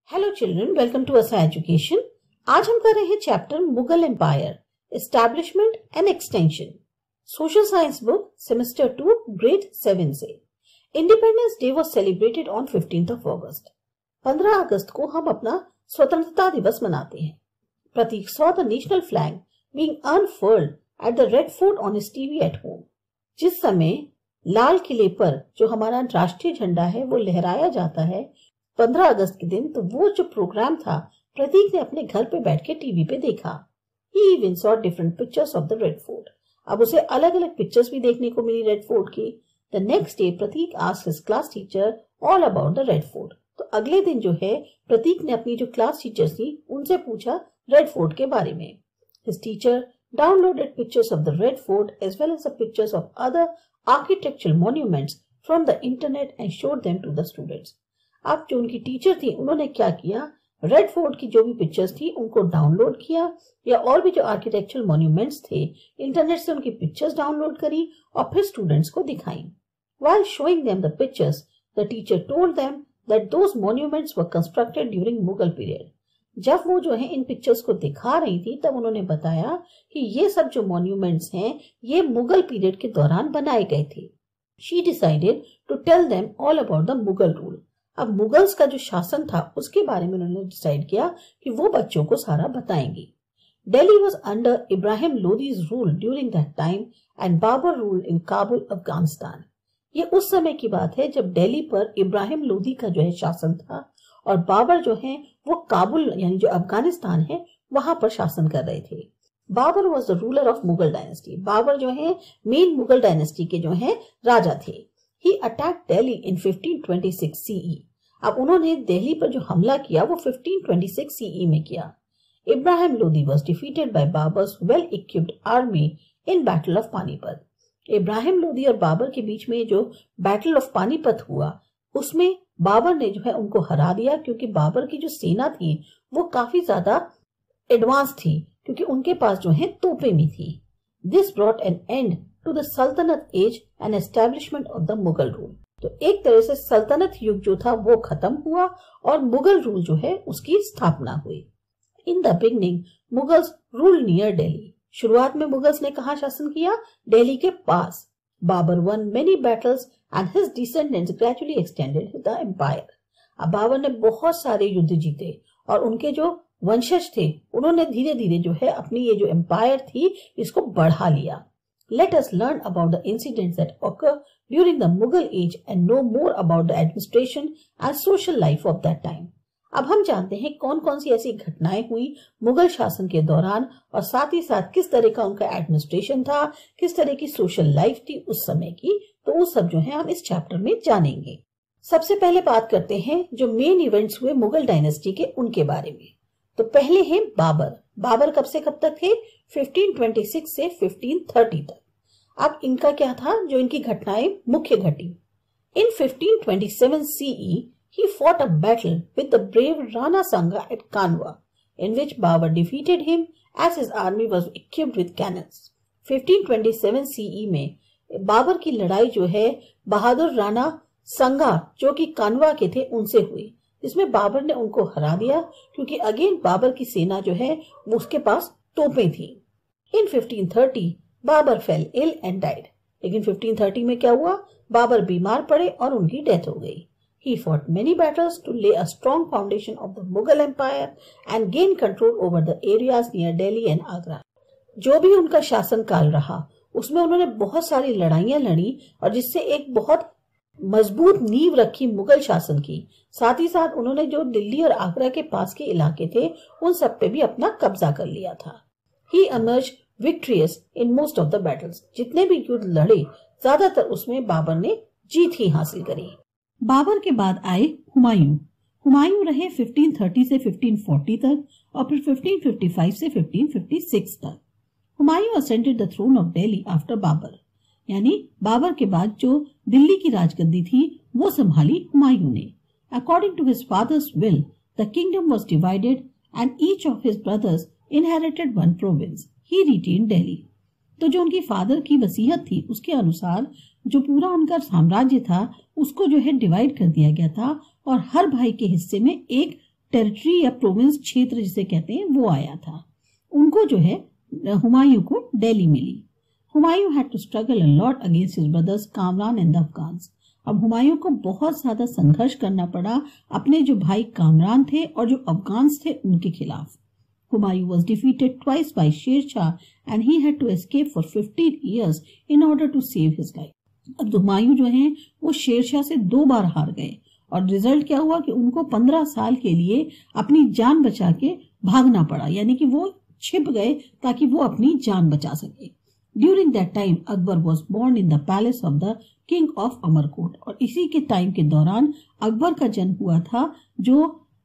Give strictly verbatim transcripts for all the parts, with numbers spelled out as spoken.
Hello children, welcome to Asa education. आज हम कर रहे हैं chapter Mughal empire, establishment and extension, social science book, semester two, grade seven से। Independence day was celebrated on fifteenth of August. पंद्रह अगस्त को हम अपना स्वतंत्रता दिवस मनाते हैं। प्रतीक saw the national flag being unfurled at the Red Fort on his T V at home। जिस समय लाल किले पर जो हमारा राष्ट्रीय झंडा है वो लहराया जाता है पंद्रह अगस्त के दिन, तो वो जो प्रोग्राम था प्रतीक ने अपने घर पे बैठ के टीवी पे देखा। He even saw different pictures of the Red Fort। अब उसे अलग अलग पिक्चर्स भी देखने को मिली रेड फोर्ट की। The next day Prateek asked his class teacher all about the Red Fort। तो अगले दिन जो है प्रतीक ने अपनी जो क्लास टीचर्स थी उनसे पूछा रेड फोर्ट के बारे में। His teacher downloaded pictures of the Red Fort as well as the pictures of other architectural monuments from the internet and showed them to the students। अब जो उनकी टीचर थी उन्होंने क्या किया, रेड फोर्ट की जो भी पिक्चर्स थी उनको डाउनलोड किया, या और भी जो आर्किटेक्चरल मॉन्यूमेंट्स थे इंटरनेट से उनकी पिक्चर्स डाउनलोड करी और फिर स्टूडेंट्स को दिखाई। While showing them the pictures, the teacher told them that those monuments were constructed during Mughal period। जब वो जो है इन पिक्चर्स को दिखा रही थी तब उन्होंने बताया कि ये सब जो मॉन्यूमेंट्स हैं ये मुगल पीरियड के दौरान बनाए गए थे। She decided to tell them all about the Mughal rule। अब मुगल्स का जो शासन था उसके बारे में उन्होंने डिसाइड किया कि वो बच्चों को सारा बताएंगे। Delhi was under Ibrahim Lodi's rule during that time and Babur rule in Kabul, Afghanistan. ये उस समय की बात है जब दिल्ली पर इब्राहिम लोदी का जो है शासन था और बाबर जो है वो काबुल यानी जो अफगानिस्तान है वहां पर शासन कर रहे थे। Babur was the ruler of Mughal dynasty. Babur जो है मेन मुगल डायनेस्टी के जो है राजा थे। He attack Delhi in fifteen twenty six CE. अब उन्होंने दिल्ली पर जो हमला किया वो फिफ्टीन ट्वेंटी सिक्स सीई में किया। Ibrahim Lodi was defeated by Babur's well equipped army in battle of Panipat. Ibrahim Lodi और बाबर के बीच में जो बैटल ऑफ पानीपत हुआ उसमें बाबर ने जो है उनको हरा दिया, क्योंकि बाबर की जो सेना थी वो काफी ज्यादा एडवांस थी, क्योंकि उनके पास जो है तोपें भी थी। This brought an end to the Sultanat age and establishment of the Mughal rule. तो एक तरह से सल्तनत युग जो था वो खत्म हुआ और मुगल रूल जो है उसकी स्थापना हुई। In the beginning Mughals rule near Delhi. शुरुआत में मुगल्स ने कहाँ शासन किया? दिल्ली के पास। Babur won many battles and his descendants gradually extended the empire. अब बाबर ने बहुत सारे युद्ध जीते और उनके जो वंशज थे उन्होंने धीरे धीरे जो है अपनी ये जो एम्पायर थी इसको बढ़ा लिया। Let us learn about the incidents that occur during the Mughal age and know more about the administration and social life of that time। अब हम जानते हैं कौन कौन सी ऐसी घटनाएं हुई मुगल शासन के दौरान और साथ ही साथ किस तरह का उनका एडमिनिस्ट्रेशन था, किस तरह की सोशल लाइफ थी उस समय की। तो वो सब जो है हम इस चैप्टर में जानेंगे। सबसे पहले बात करते हैं जो मेन इवेंट्स हुए मुगल डायनेस्टी के उनके बारे में। तो पहले हैं बाबर। बाबर कब से कब तक थे? फिफ्टीन ट्वेंटी सिक्स से फिफ्टीन थर्टी तक। अब इनका क्या था जो इनकी घटनाएं मुख्य घटी। In fifteen twenty seven CE he fought a battle with the brave Rana Sanga at Kanwa, in which Babur defeated him as his army was equipped with cannons। Fifteen twenty seven CE में बाबर की लड़ाई जो है बहादुर राणा संगा जो कि कानवा के थे उनसे हुई, जिसमें बाबर ने उनको हरा दिया, क्योंकि अगेन बाबर की सेना जो है वो उसके पास तोपें थी। In fifteen thirty Babur fell ill and died. लेकिन फिफ्टीन थर्टी में क्या हुआ? बाबर बीमार पड़े और उनकी डेथ हो गई। He fought many battles to lay a strong foundation of the Mughal Empire and gain control over the areas near Delhi and Agra। जो भी उनका शासन काल रहा उसमें उन्होंने बहुत सारी लड़ाइयां लड़ी और जिससे एक बहुत मजबूत नींव रखी मुगल शासन की। साथ ही साथ उन्होंने जो दिल्ली और आगरा के पास के इलाके थे उन सब पे भी अपना कब्जा कर लिया था। He emerged victorious in most of the battles। जितने भी युद्ध लड़े ज्यादातर उसमें बाबर ने जीत ही हासिल करी। बाबर के बाद आए हुमायूं। हुमायूं रहे फिफ्टीन थर्टी से फिफ्टीन फोर्टी तक और फिर फिफ्टीन फिफ्टी फाइव से फिफ्टीन फिफ्टी सिक्स तक। Humayun ascended the throne of Delhi after Babur, यानी बाबर के बाद जो दिल्ली की राजगद्दी थी वो संभाली हुमायूं ने। According to his father's will the kingdom was divided and each of his brothers inherited one province. He retained Delhi. तो जो उनकी फादर की वसीयत थी उसके अनुसार जो पूरा उनका साम्राज्य था उसको जो है डिवाइड कर दिया गया था और हर भाई के हिस्से में एक टेरिटरी या प्रोविंस, क्षेत्र जिसे कहते हैं, वो आया था। उनको जो है हुमायूं को दिल्ली मिली। Humayun had to struggle a lot against his brothers Kamran and the Afghans. अब हुमायूं को बहुत ज्यादा संघर्ष करना पड़ा अपने जो भाई कामरान थे और जो अफगान्स थे उनके खिलाफ। Humayun was defeated twice by Sher Shah and he had to escape for fifteen years in order to save his life. अब हुमायूं जो हैं वो शेर शाह से दो बार हार गए और रिजल्ट क्या हुआ कि उनको पंद्रह साल के लिए अपनी जान बचा के भागना पड़ा, यानी कि वो छिप गए ताकि वो अपनी जान बचा सके। During that time Akbar was born in the palace of the king of Amarkot, और इसी के टाइम के दौरान अकबर का जन्म हुआ था जो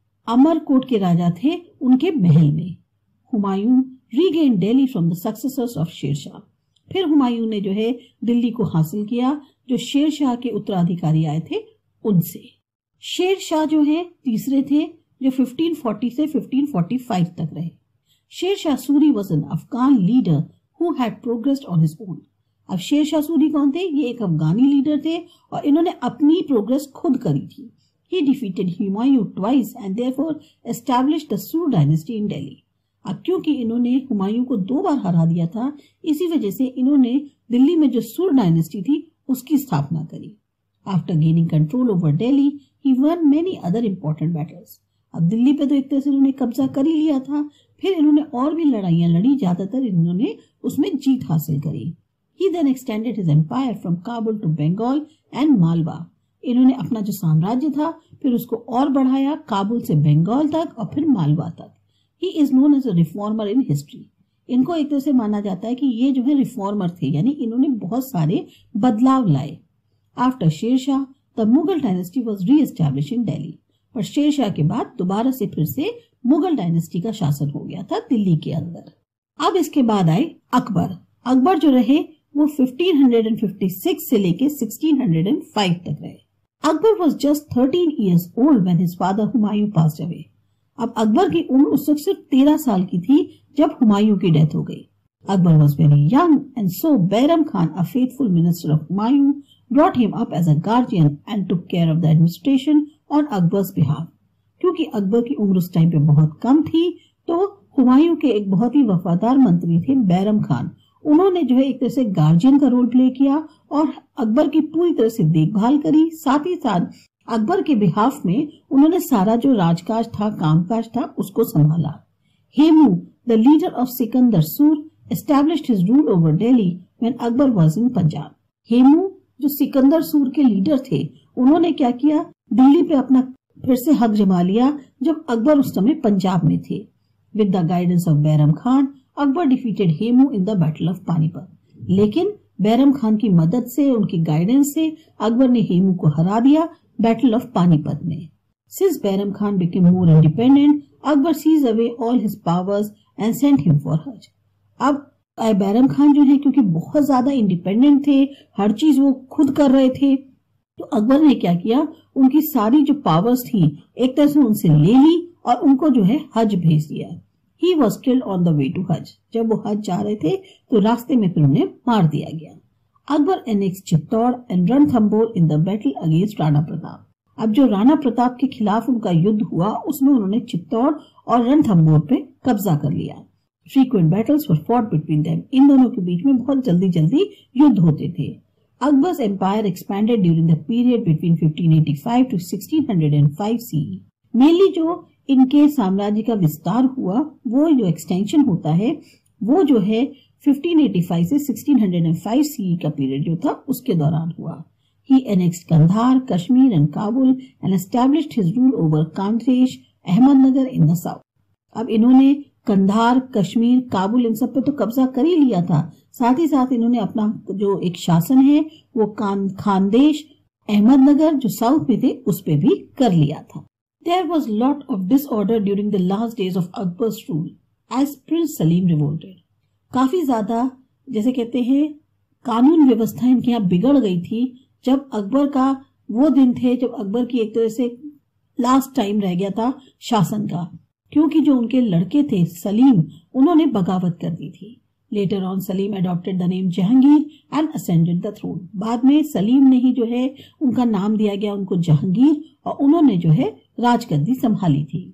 अमरकोट के राजा थे उनके महल में। Humayun regained Delhi from the successors of Sher Shah. फिर हुमायूं ने जो है दिल्ली को हासिल किया जो शेर शाह के उत्तराधिकारी आए थे उनसे। शेर शाह जो है तीसरे थे जो फिफ्टीन फोर्टी से फिफ्टीन फोर्टी फाइव तक रहे। Sher Shah Suri was an Afghan leader who had progressed on his own. अब शेर शाह सूरी कौन थे? ये एक अफगानी लीडर थे और इन्होंने अपनी प्रोग्रेस खुद करी थी। He defeated Humayun twice and therefore established the Sur dynasty in Delhi. अब क्योंकि इन्होंने हुमायूं को दो बार हरा दिया था, इसी वजह से इन्होंने दिल्ली में जो सुर डायनेस्टी थी उसकी स्थापना करी। After gaining control over Delhi, he won many other important battles. अब दिल्ली पे तो एक तरह से इन्होंने कब्जा कर ही लिया था, फिर इन्होंने और भी लड़ाइयां लड़ी, ज्यादातर इन्होंने उसमें जीत हासिल करी। He then extended his empire from Kabul to Bengal and Malwa. इन्होंने अपना जो साम्राज्य था फिर उसको और बढ़ाया काबुल से बंगाल तक और फिर मालवा तक। He is known as a reformer in history. इनको एक तरह से माना जाता है कि ये जो है रिफॉर्मर थे, यानी इन्होंने बहुत सारे बदलाव लाए। After Sher Shah the Mughal dynasty was re establish in Delhi. पर शेर शाह के बाद दोबारा से फिर से मुगल डायनेस्टी का शासन हो गया था दिल्ली के अंदर। अब इसके बाद आए अकबर। अकबर जो रहे वो फिफ्टीन फिफ्टी सिक्स से लेके सिक्सटीन हंड्रेड फाइव तक रहे। Akbar was just thirteen years old when his father Humayun passed away. अब अकबर की उम्र उस वक्त सिर्फ तेरह साल की थी जब हुमायूं की डेथ हो गई। Akbar was very young and so Bairam Khan, a faithful minister of Humayun, brought him up as a guardian and took care of the administration on Akbar's behalf. क्योंकि अकबर की उम्र उस टाइम पे बहुत कम थी तो हुमायूं के एक बहुत ही वफादार मंत्री थे बैरम खान। उन्होंने जो है एक तरह से गार्जियन का रोल प्ले किया और अकबर की पूरी तरह से देखभाल करी। साथ ही साथ अकबर के बिहाफ में उन्होंने सारा जो राजकाज था, कामकाज था, उसको संभाला। Hemu the leader of Sikandar Sur established his rule over Delhi when Akbar was in Punjab. Hemu जो सिकंदर सूर के लीडर थे उन्होंने क्या किया, दिल्ली पे अपना फिर से हक जमा लिया जब अकबर उस समय पंजाब में थे। With the guidance of Bairam Khan Akbar defeated Hemu in the battle of Panipat. लेकिन बैरम खान की मदद से, उनकी गाइडेंस से अकबर ने हेमू को हरा दिया बैटल ऑफ पानीपत में। Since Bairam Khan became more independent Akbar seize away all his powers and sent him for hajj. अब बैरम खान जो है क्योंकि बहुत ज्यादा इंडिपेंडेंट थे, हर चीज वो खुद कर रहे थे, तो अकबर ने क्या किया, उनकी सारी जो पावर्स थी एक तरह से उनसे ले ली और उनको जो है हज भेज दिया। He was killed on the way to Hajj. जब वो हज जा रहे थे तो रास्ते में फिर उन्हें मार दिया गया। Akbar annexed Chittor and Ranthambore in the battle against Rana Pratap. अब जो राणा प्रताप के खिलाफ उनका युद्ध हुआ उसमें उन्होंने चित्तौड़ और रणथंभौर पे कब्जा कर लिया। Frequent battles were fought between them. इन दोनों के बीच में बहुत जल्दी जल्दी युद्ध होते थे। Akbar's empire expanded during the period between fifteen eighty five to sixteen hundred five C E. Mainly जो इनके साम्राज्य का विस्तार हुआ, वो जो एक्सटेंशन होता है वो जो है फिफ्टीन एटी फाइव से sixteen hundred five C E का पीरियड जो था उसके दौरान हुआ। He annexed Kandahar, Kashmir and Kabul and established his rule over Khandesh, Ahmednagar in the south. अब इन्होंने कंधार, कश्मीर, काबुल इन सब पे तो कब्जा कर ही लिया था, साथ ही साथ इन्होंने अपना जो एक शासन है वो खानदेश, अहमदनगर जो साउथ में थे उस पे भी कर लिया था। There was lot of disorder during the last days of Akbar's rule as Prince Salim revolted. काफी ज्यादा जैसे कहते हैं कानून व्यवस्था इनके यहाँ बिगड़ गई थी जब अकबर का वो दिन थे जब अकबर की एक तरह से लास्ट टाइम रह गया था शासन का, क्योंकि जो उनके लड़के थे सलीम उन्होंने बगावत कर दी थी। Later on Salim adopted the name Jahangir and ascended the throne. बाद में सलीम ने ही जो है उनका नाम दिया गया उनको जहांगीर और उन्होंने जो है राजगद्दी संभाली थी।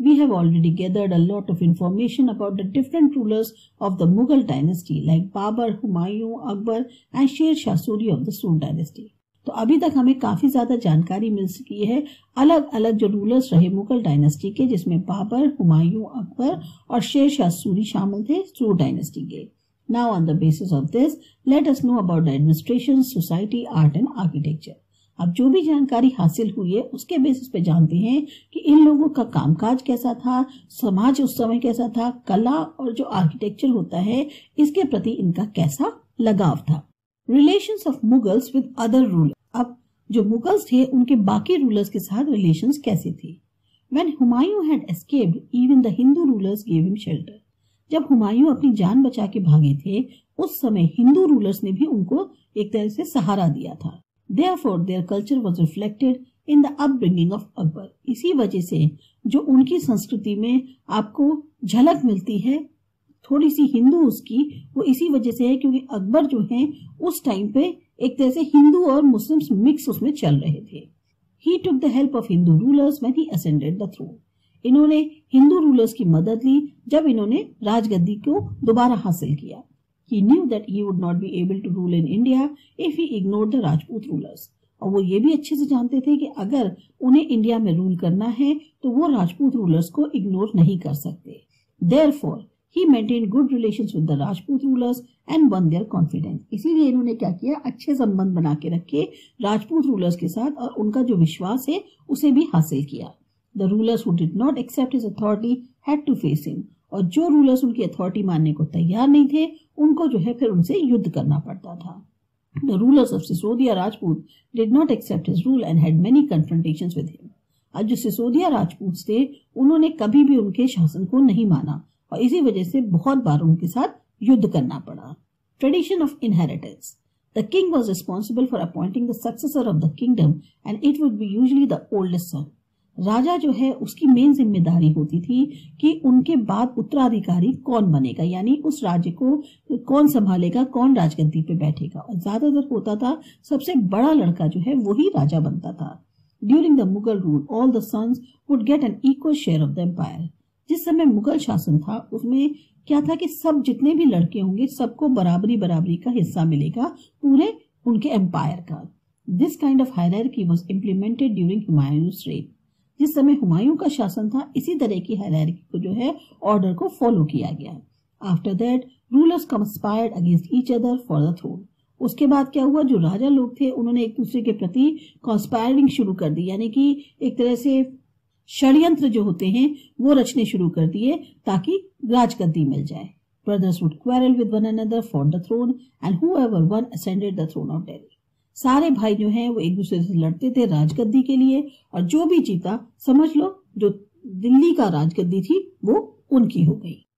we have already gathered a lot of information about the different rulers of the Mughal dynasty like Babur, Humayun, Akbar and Sher Shah Suri of the Sood dynasty. तो अभी तक हमें काफी ज्यादा जानकारी मिल सकी है अलग अलग जो रूलर्स रहे मुगल डायनेस्टी के, जिसमें बाबर, हुमायूं, अकबर और शेर शाह सूरी शामिल थे सूड डायनेस्टी के. Now on the basis of this, let us know about the administration, society, art and architecture. अब जो भी जानकारी हासिल हुई है उसके बेसिस पे जानते हैं कि इन लोगों का कामकाज कैसा था, समाज उस समय कैसा था, कला और जो आर्किटेक्चर होता है इसके प्रति इनका कैसा लगाव था. Relations of Mughals with other ruler. अब जो मुगल्स थे उनके बाकी रूलर्स के साथ रिलेशंस कैसे थे. When Humayun had escaped, even the Hindu rulers gave him shelter. जब हुमायूं अपनी जान बचा के भागे थे उस समय हिंदू रूलर्स ने भी उनको एक तरह से सहारा दिया था. Therefore, their culture was reflected in the upbringing of Akbar. इसी वजह से जो उनकी संस्कृति में आपको झलक मिलती है थोड़ी सी हिंदू उसकी, वो इसी वजह से है क्योंकि अकबर जो हैं उस टाइम पे एक तरह से हिंदू और मुस्लिम्स मिक्स उसमें चल रहे थे. He took the help of Hindu rulers when he ascended the throne. इन्होंने हिंदू रूलर्स की मदद ली जब इन्होंने राजगद्दी को दोबारा हासिल किया. He knew that he would not be able to rule in India if he ignored the Rajput rulers. और वो ये भी अच्छे से जानते थे कि अगर उन्हें इंडिया में रूल करना है तो वो राजपूत रूलर्स को इग्नोर नहीं कर सकते. Therefore, he maintained good relations with the Rajput rulers and won their confidence. इसीलिए इन्होंने क्या किया, अच्छे संबंध बना के रखे राजपूत रूलर्स के साथ और उनका जो विश्वास है उसे भी हासिल किया. The rulers who did not accept his authority had to face him. और जो रूलर्स उनकी अथॉरिटी मानने को तैयार नहीं थे उनको जो है फिर उनसे युद्ध करना पड़ता था. The rulers of Sisodia Rajput did not accept his rule and had many confrontations with him. आज जो सिसोदिया राजपूत थे उन्होंने कभी भी उनके शासन को नहीं माना और इसी वजह से बहुत बार उनके साथ युद्ध करना पड़ा. Tradition of inheritance. The king was responsible for appointing the successor of the kingdom and it would be usually the oldest son. राजा जो है उसकी मेन जिम्मेदारी होती थी कि उनके बाद उत्तराधिकारी कौन बनेगा, यानी उस राज्य को कौन संभालेगा, कौन राजगद्दी पे बैठेगा. और ज्यादातर होता था सबसे बड़ा लड़का जो है वही राजा बनता था. During the Mughal rule all the sons would get an equal share of the empire. जिस समय मुगल शासन था उसमें क्या था कि सब जितने भी लड़के होंगे सबको बराबरी बराबरी का हिस्सा मिलेगा पूरे उनके एम्पायर का. This kind of hierarchy was implemented during Humayun's reign. जिस समय हुमायूं का शासन था इसी तरह की हायरार्की को जो है ऑर्डर को फॉलो किया गया. After that rulers conspired against each other for the throne. उसके बाद क्या हुआ, जो राजा लोग थे उन्होंने एक दूसरे के प्रति कॉन्स्पायरिंग शुरू कर दी, यानी कि एक तरह से षड्यंत्र जो होते हैं वो रचने शुरू कर दिए ताकि राजगद्दी मिल जाए. Brothers would quarrel with one another for the throne and whoever one ascended the throne of Delhi. सारे भाई जो हैं वो एक दूसरे से लड़ते थे राजगद्दी के लिए और जो भी जीता समझ लो जो दिल्ली का राजगद्दी थी वो उनकी हो गई.